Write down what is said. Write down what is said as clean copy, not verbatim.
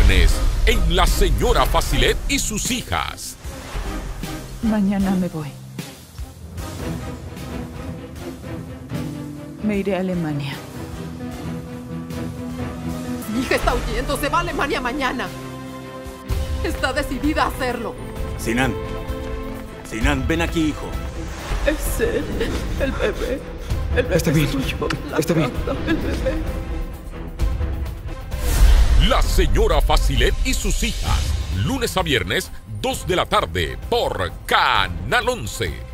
viernes en La Señora Facilet y sus hijas. Mañana me voy. Me iré a Alemania. Mi hija está huyendo, se va a Alemania mañana. Está decidida a hacerlo. Sinan, ven aquí, hijo. Es él, el bebé. El bebé Está bien, suyo, está bien. El bebé. La Señora Facilet y sus hijas. Lunes a viernes, 2 de la tarde, por Canal 11.